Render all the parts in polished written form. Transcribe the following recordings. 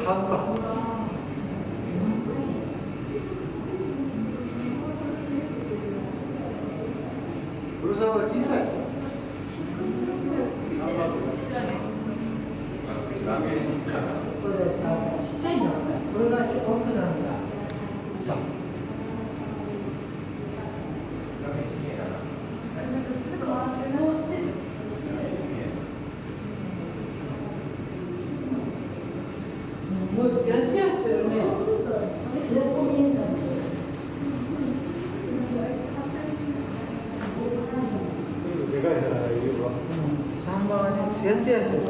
3番。黒沢は小さい。 これちっちゃいの。これが奥なんだ。 さあ。 もうツヤツヤしてるね。 でかいからいいわ。 3番はね、ツヤツヤしてた。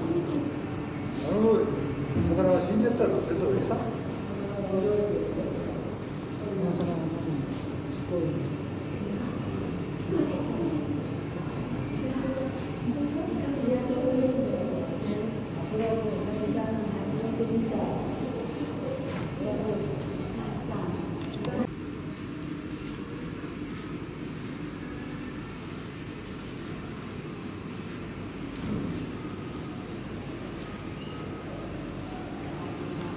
魚は死んじゃったらそれとも餌？ すごい。